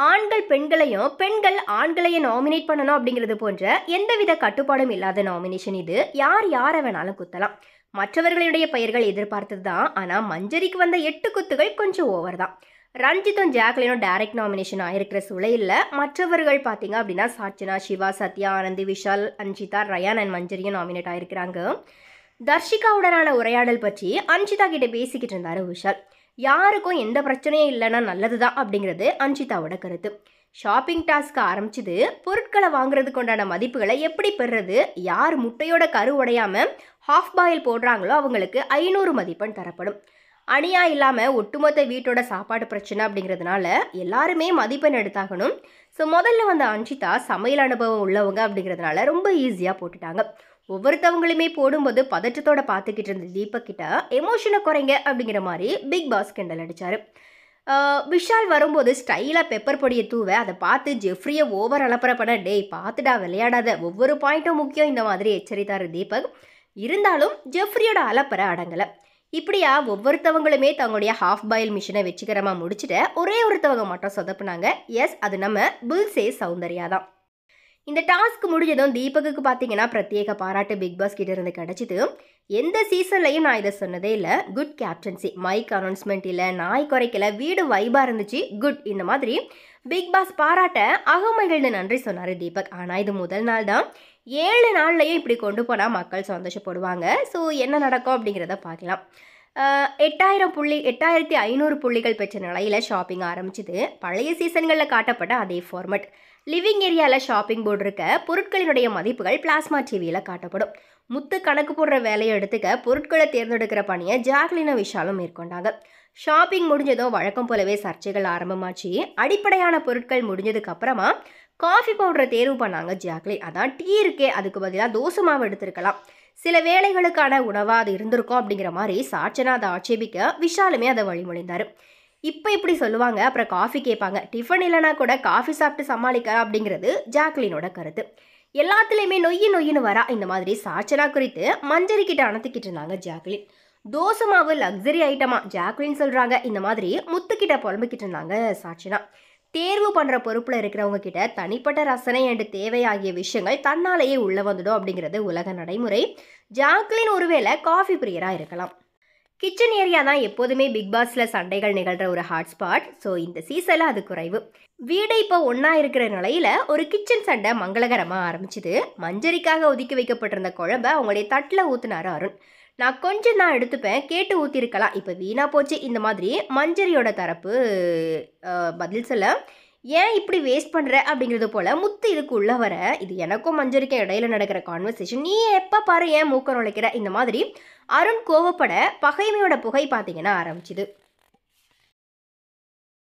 ஆண்கள் பெண்களையும் பெண்கள் ஆண்களையும் நாமினேட் பண்ணணும் அப்படிங்கிறது போன்ற எந்தவித கட்டுப்பாடும் இல்லாத நாமினேஷன் இது. யார் யாரை வேணாலும் குத்தலாம். மற்றவர்களுடைய பெயர்கள் எதிர்பார்த்தது தான். ஆனால் மஞ்சரிக்கு வந்த 8 குத்துகள் கொஞ்சம் ஓவர் தான். ரஞ்சித்தும் ஜாக்லினும் டைரக்ட் நாமினேஷன் ஆயிருக்கிற சூழலில் மற்றவர்கள் பார்த்தீங்க அப்படின்னா சாச்சனா, சிவா, சத்யா, ஆனந்தி, விஷால், அன்ஷிதா, ரயான் அண்ட் மஞ்சரியும் நாமினேட் ஆயிருக்கிறாங்க. தர்ஷிகாவுடனான உரையாடல் பற்றி அன்ஷிதா கிட்ட பேசிக்கிட்டு இருந்தாரு விஷால். யாருக்கும் எந்த பிரச்சனையும் இல்லைன்னா நல்லது தான் அப்படிங்கிறது அன்ஷிதாவோட கருத்து. ஷாப்பிங் டாஸ்க் ஆரம்பிச்சது. பொருட்களை வாங்குறதுக்கு உண்டான மதிப்புகளை எப்படி பெறுறது, யார் முட்டையோட கரு உடையாம ஹாஃப் பாயில் போடுறாங்களோ அவங்களுக்கு 500 மதிப்பெண் தரப்படும். அணியா இல்லாமல் ஒட்டுமொத்த வீட்டோட சாப்பாடு பிரச்சனை அப்படிங்கிறதுனால எல்லாருமே மதிப்பெண் எடுத்தாகணும். ஸோ முதல்ல வந்த அன்ஷிதா சமையல் அனுபவம் உள்ளவங்க அப்படிங்கிறதுனால ரொம்ப ஈஸியாக போட்டுட்டாங்க. ஒவ்வொருத்தவங்களுமே போடும்போது பதற்றத்தோட பார்த்துக்கிட்டு இருந்த தீபக் கிட்ட எமோஷனை குறைங்க அப்படிங்கிற மாதிரி பிக் பாஸ் கிண்டல் அடித்தார். விஷால் வரும்போது ஸ்டைலாக பெப்பர் பொடியை தூவ அதை பார்த்து ஜெஃப்ரியை ஓவர் அலப்பற பண்ண டேய் பார்த்துடா விளையாடாத, ஒவ்வொரு பாயிண்ட்டும் முக்கியம் இந்த மாதிரி எச்சரித்தார் தீபக். இருந்தாலும் ஜெஃப்ரியோட அலப்பற அடங்கலை. இப்படியா ஒவ்வொருத்தவங்களுமே தங்களுடைய ஹாஃப் பாயில் மிஷினை வெற்றிகரமாக முடிச்சுட்டு ஒரே ஒருத்தவங்க மட்டும் சொதப்புனாங்க. எஸ், அது நம்ம புல்சே சௌந்தர்யா தான். இந்த டாஸ்க் முடிஞ்சதும் தீபக்கு பார்த்தீங்கன்னா பிரத்யேக பாராட்டு பிக் பாஸ் கிட்ட இருந்து கிடச்சிது. எந்த சீசன்லையும் நான் இதை சொன்னதே இல்லை. குட் கேப்டன்சி, மைக் அனௌன்ஸ்மெண்ட் இல்லை, நாய் குறைக்கல, வீடு வைபாக இருந்துச்சு, குட். இந்த மாதிரி பிக் பாஸ் பாராட்ட அகமகிழ்ந்து நன்றி சொன்னார் தீபக். ஆனால் இது முதல் நாள் தான். 7 நாள்லையும் இப்படி கொண்டு போனால் மக்கள் சந்தோஷப்படுவாங்க. ஸோ என்ன நடக்கும் அப்படிங்கிறத பார்க்கலாம். 8500 புள்ளிகள் பெற்ற நிலையில் ஷாப்பிங் ஆரம்பிச்சுது. பழைய சீசன்களில் காட்டப்பட்ட அதே ஃபார்மட். லிவிங் ஏரியாவில் ஷாப்பிங் போர்டு இருக்க பொருட்களினுடைய மதிப்புகள் பிளாஸ்மா டிவியில் காட்டப்படும். முத்து கணக்கு போடுற வேலையை எடுத்துக்க பொருட்களை தேர்ந்தெடுக்கிற பணியை ஜாக்லினும் விஷாலும் மேற்கொண்டாங்க. ஷாப்பிங் முடிஞ்சதும் வழக்கம் போலவே சர்ச்சைகள் ஆரம்பமாச்சு. அடிப்படையான பொருட்கள் முடிஞ்சதுக்கு அப்புறமா காஃபி பவுடரை தேர்வு பண்ணாங்க ஜாக்லின். அதான் டீ இருக்கே, அதுக்கு பதிலாக தோசை மாவு எடுத்திருக்கலாம், சில வேலைகளுக்கான உணவாக அது இருந்திருக்கும் அப்படிங்கிற மாதிரி சாச்சனா அதை ஆட்சேபிக்க விஷாலுமே அதை வழிமொழிந்தார். இப்போ இப்படி சொல்லுவாங்க, அப்புறம் காஃபி கேட்பாங்க, டிஃபன் இல்லைனா கூட காஃபி சாப்பிட்டு சமாளிக்கலாம் அப்படிங்கிறது ஜாக்லினோட கருத்து. எல்லாத்துலேயுமே நொய்யின்னு வரா. இந்த மாதிரி சாச்சனா குறித்து மஞ்சரி கிட்ட அணத்திக்கிட்டு இருந்தாங்க ஜாக்லின். தோசை மாவு லக்ஸரி ஐட்டமா ஜாக்லின் சொல்கிறாங்க. இந்த மாதிரி முத்துக்கிட்ட புலம்பிக்கிட்டு இருந்தாங்க சாச்சனா. தேர்வு பண்ணுற பொறுப்பில் இருக்கிறவங்க கிட்ட தனிப்பட்ட ரசனை அண்டு தேவை ஆகிய விஷயங்கள் தன்னாலேயே உள்ளே வந்துடும் அப்படிங்கிறது உலக நடைமுறை. ஜாக்லின் ஒருவேளை காஃபி பிரியராக இருக்கலாம். கிச்சன் ஏரியா தான் எப்போதுமே பிக் பாஸில் சண்டைகள் நிகழ்கிற ஒரு ஹாட்ஸ்பாட். ஸோ இந்த சீசனில் அது குறைவு. வீடு இப்போ ஒன்றா இருக்கிற நிலையில் ஒரு கிச்சன் சண்டை மங்களகரமாக ஆரம்பிச்சுது. மஞ்சரிக்காக ஒதுக்கி வைக்கப்பட்டிருந்த குழம்ப அவங்களுடைய தட்டில் ஊற்றினார் அருண். நான் கொஞ்சம் தான் எடுத்துப்பேன், கேட்டு ஊற்றிருக்கலாம், இப்போ வீணாக போச்சு. இந்த மாதிரி மஞ்சரியோட தரப்பு பதில் சொல்ல, ஏன் இப்படி வேஸ்ட் பண்ணுற அப்படிங்கிறது போல் முத்து இதுக்கு உள்ள வர, இது எனக்கும் மஞ்சரிக்கும் இடையில நடக்கிற கான்வர்சேஷன், நீ எப்போ பாரு ஏன் மூக்க நுழைக்கிற, இந்த மாதிரி அருண் கோவப்பட பகைமையோட புகை பார்த்தீங்கன்னா ஆரம்பிச்சுது.